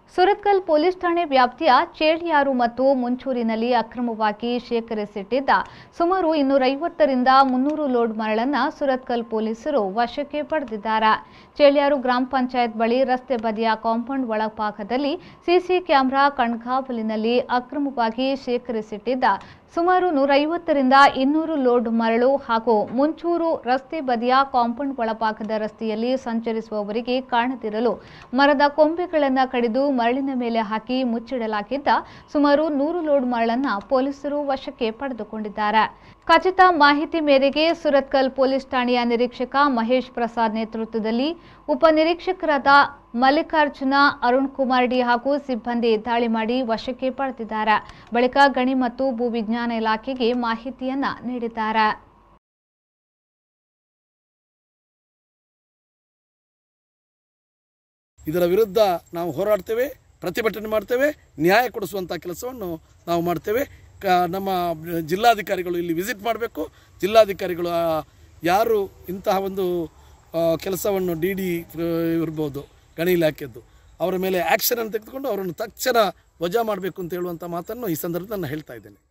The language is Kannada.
ಸುರತ್ಕಲ್ ಪೊಲೀಸ್ ಠಾಣೆ ವ್ಯಾಪ್ತಿಯ ಚೇಳ್ಯಾರು ಮತ್ತು ಮುಂಚೂರಿನಲ್ಲಿ ಅಕ್ರಮವಾಗಿ ಶೇಖರಿಸಿಟ್ಟಿದ್ದ ಸುಮಾರು 250 ರಿಂದ 300 ಲೋಡ್ ಮರಳನ್ನು ಸುರತ್ಕಲ್ ಪೊಲೀಸರು ವಶಕ್ಕೆ ಪಡೆದಿದ್ದಾರೆ. ಚೇಳ್ಯಾರು ಗ್ರಾಮ ಪಂಚಾಯತ್ ಬಳಿ ರಸ್ತೆ ಬದಿಯ ಕಾಂಪೌಂಡ್ ಒಳಭಾಗದಲ್ಲಿ ಸಿಸಿ ಕ್ಯಾಮೆರಾ ಕಣ್ಗಾವಲಿನಲ್ಲಿ ಅಕ್ರಮವಾಗಿ ಶೇಖರಿಸಿಟ್ಟಿದ್ದ ಸುಮಾರು 150 ರಿಂದ 200 ಲೋಡ್ ಮರಳು ಹಾಗೂ ಮುಂಚೂರು ರಸ್ತೆ ಬದಿಯ ಕಾಂಪೌಂಡ್ ಒಳಭಾಗದ ರಸ್ತೆಯಲ್ಲಿ ಸಂಚರಿಸುವವರಿಗೆ ಕಾಣದಿರಲು ಮರದ ಕೊಂಬೆಗಳನ್ನು ಕಡಿದು ಮರಳಿನ ಮೇಲೆ ಹಾಕಿ ಮುಚ್ಚಿಡಲಾಗಿದ್ದ ಸುಮಾರು 100 ಲೋಡ್ ಮರಳನ್ನು ಪೊಲೀಸರು ವಶಕ್ಕೆ ಪಡೆದುಕೊಂಡಿದ್ದಾರೆ. ಖಚಿತ ಮಾಹಿತಿ ಮೇರೆಗೆ ಸುರತ್ಕಲ್ ಪೊಲೀಸ್ ಠಾಣೆಯ ನಿರೀಕ್ಷಕ ಮಹೇಶ್ ಪ್ರಸಾದ್ ನೇತೃತ್ವದಲ್ಲಿ ಉಪನಿರೀಕ್ಷಕರಾದ ಮಲ್ಲಿಕಾರ್ಜುನ, ಅರುಣ್ ಕುಮಾರ್ ಡಿ ಹಾಗೂ ಸಿಬ್ಬಂದಿ ದಾಳಿ ಮಾಡಿ ವಶಕ್ಕೆ ಪಡೆದಿದ್ದಾರೆ. ಬಳಿಕ ಗಣಿ ಮತ್ತು ಭೂವಿಜ್ಞಾನ ಇಲಾಖೆಗೆ ಮಾಹಿತಿಯನ್ನ ನೀಡಿದ್ದಾರೆ. ಇದರ ವಿರುದ್ಧ ನಾವು ಹೋರಾಡ್ತೇವೆ, ಪ್ರತಿಭಟನೆ ಮಾಡ್ತೇವೆ, ನ್ಯಾಯ ಕೊಡಿಸುವಂಥ ಕೆಲಸವನ್ನು ನಾವು ಮಾಡ್ತೇವೆ. ನಮ್ಮ ಜಿಲ್ಲಾಧಿಕಾರಿಗಳು ಇಲ್ಲಿ ವಿಸಿಟ್ ಮಾಡಬೇಕು. ಜಿಲ್ಲಾಧಿಕಾರಿಗಳು ಯಾರು ಇಂತಹ ಒಂದು ಕೆಲಸವನ್ನು ಡಿ ಇರ್ಬೋದು ಗಣಿ ಇಲಾಖೆದ್ದು ಅವರ ಮೇಲೆ ಆ್ಯಕ್ಷನ್ ತೆಗೆದುಕೊಂಡು ಅವರನ್ನು ತಕ್ಷಣ ವಜಾ ಮಾಡಬೇಕು ಅಂತ ಹೇಳುವಂಥ ಮಾತನ್ನು ಈ ಸಂದರ್ಭದಲ್ಲಿ ನಾನು ಹೇಳ್ತಾ ಇದ್ದೇನೆ.